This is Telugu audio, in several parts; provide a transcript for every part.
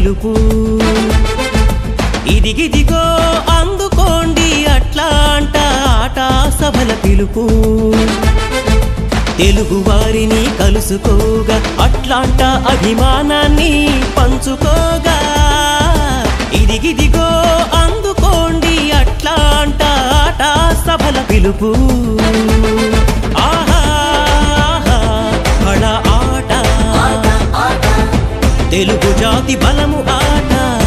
పిలుపు ఇదిగిదిగో అందుకోండి అట్లాంటా ఆటా సభల పిలుపు తెలుగు వారిని కలుసుకోగా అట్లాంటా అభిమానాన్ని పంచుకోగా ఇదిగిదిగో అందుకోండి అట్లాంటా ఆటా సభల పిలుపు ఆహా బళ ఆట తెలుగు జాతి బలము ఆట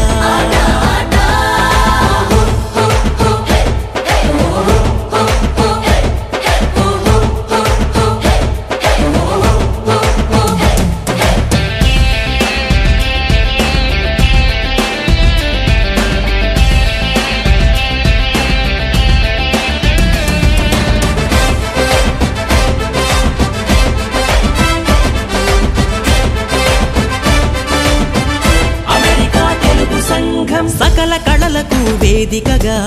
సకల కళలకు వేదికగా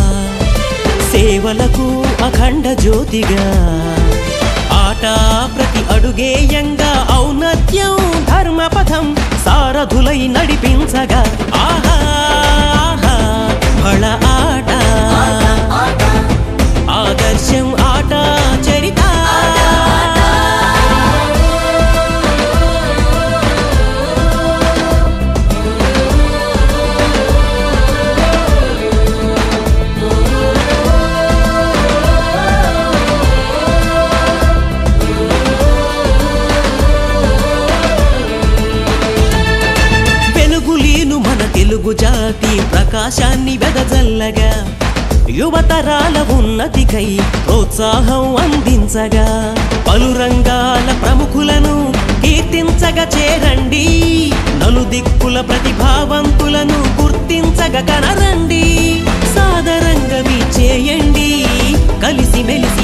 సేవలకు అఖండ జ్యోతిగా ఆట ప్రతి అడుగేయంగా ఔన్నత్యం ధర్మపథం సారథులై నడిపించగా ఆహా బళ ఆట ఆదర్శం ఆట చరిత తెలుగు జాతి ప్రకాశాన్ని వెదజల్లగా యువతరాల ఉన్నతికై ప్రోత్సాహం అందించగా పలు రంగాల ప్రముఖులను కీర్తించగా చేరండి నలుదిక్కుల ప్రతిభావంతులను గుర్తించగా కనరండి సాదరంగా చేయండి కలిసి మెలిసి